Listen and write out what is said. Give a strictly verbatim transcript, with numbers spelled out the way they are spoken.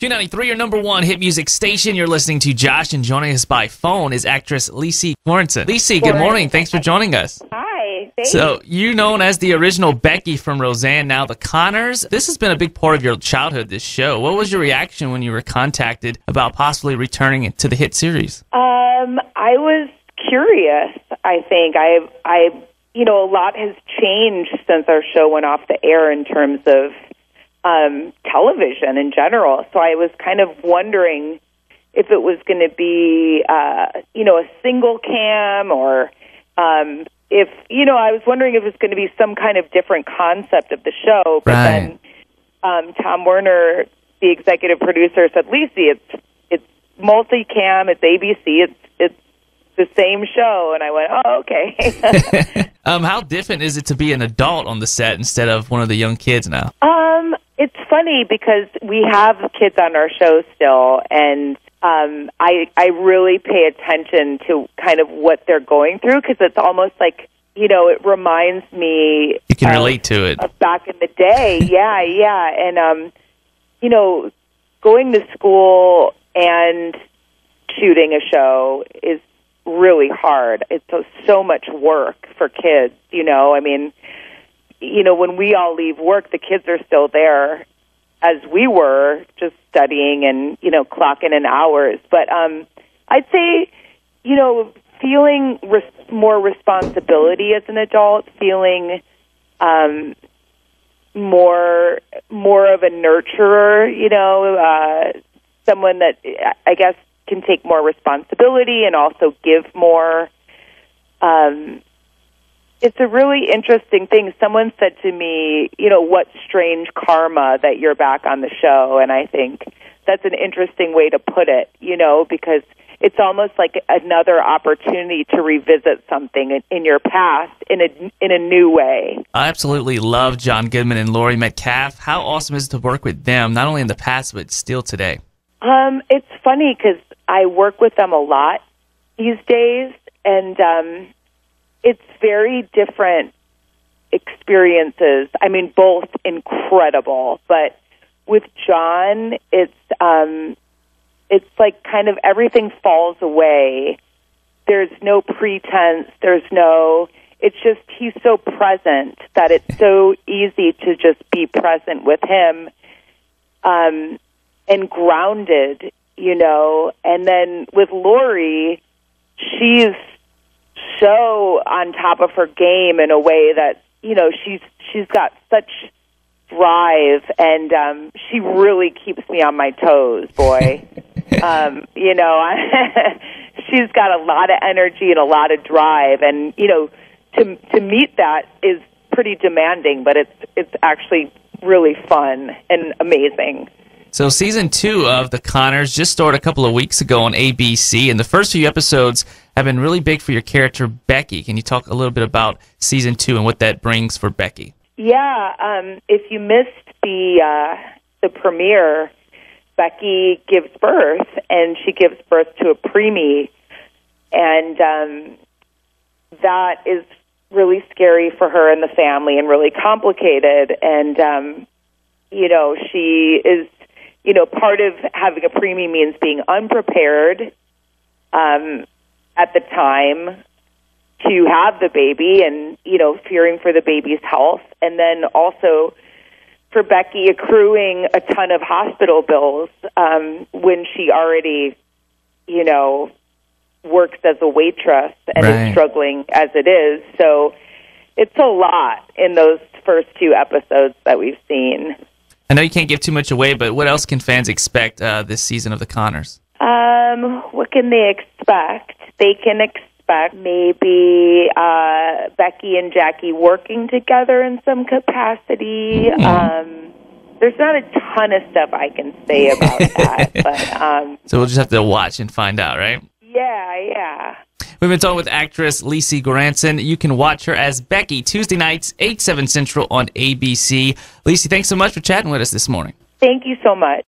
Q ninety-three, your number one hit music station. You're listening to Josh, and joining us by phone is actress Lacey Goranson. Lacey, good morning. Thanks for joining us. Hi. Thanks. So, you known as the original Becky from Roseanne, now the Connors. This has been a big part of your childhood, this show. What was your reaction when you were contacted about possibly returning to the hit series? Um, I was curious, I think. I, I, you know, a lot has changed since our show went off the air in terms of um, television in general. So I was kind of wondering if it was going to be, uh, you know, a single cam or um, if, you know, I was wondering if it was going to be some kind of different concept of the show. But right. then um, Tom Werner, the executive producer, said, Lacey, it's it's multicam, it's A B C, it's it's the same show. And I went, oh, okay. um, how different is it to be an adult on the set instead of one of the young kids now? Um, it's funny because we have kids on our show still, and um, I I really pay attention to kind of what they're going through because it's almost like, you know, it reminds me. You can of, relate to it. Of back in the day, yeah, yeah, and um, you know, going to school and shooting a show is really hard. It's so, so much work for kids, you know. I mean, you know, when we all leave work, the kids are still there as we were, just studying and, you know, clocking in hours. But um, I'd say, you know, feeling res- more responsibility as an adult, feeling um, more more of a nurturer, you know, uh, someone that I guess can take more responsibility and also give more. Um, it's a really interesting thing. Someone said to me, you know, what strange karma that you're back on the show. And I think that's an interesting way to put it, you know, because it's almost like another opportunity to revisit something in, in your past in a, in a new way. I absolutely love John Goodman and Laurie Metcalf. How awesome is it to work with them, not only in the past, but still today? Um, it's funny because I work with them a lot these days, and um, it's very different experiences. I mean, both incredible, but with John, it's um, it's like kind of everything falls away. There's no pretense. There's no. It's just he's so present that it's so easy to just be present with him. Um, and grounded, you know. And then with Laurie, she's so on top of her game in a way that, you know, she's she's got such drive, and um, she really keeps me on my toes, boy. um, you know, she's got a lot of energy and a lot of drive, and, you know, to to meet that is pretty demanding, but it's it's actually really fun and amazing. So season two of The Connors just started a couple of weeks ago on A B C, and the first few episodes have been really big for your character, Becky. Can you talk a little bit about season two and what that brings for Becky? Yeah, um, if you missed the uh, the premiere, Becky gives birth, and she gives birth to a preemie, and um, that is really scary for her and the family and really complicated, and, um, you know, she is... You know, part of having a preemie means being unprepared um, at the time to have the baby and, you know, fearing for the baby's health. And then also for Becky accruing a ton of hospital bills um, when she already, you know, works as a waitress and right. is struggling as it is. So it's a lot in those first two episodes that we've seen. I know you can't give too much away, but what else can fans expect uh, this season of The Connors? Um, what can they expect? They can expect maybe uh, Becky and Jackie working together in some capacity. Mm-hmm. Um, there's not a ton of stuff I can say about that. But um, so we'll just have to watch and find out, right? Yeah, yeah. We've been talking with actress Lacey Goranson. You can watch her as Becky Tuesday nights, eight, seven Central on A B C. Lacey, thanks so much for chatting with us this morning. Thank you so much.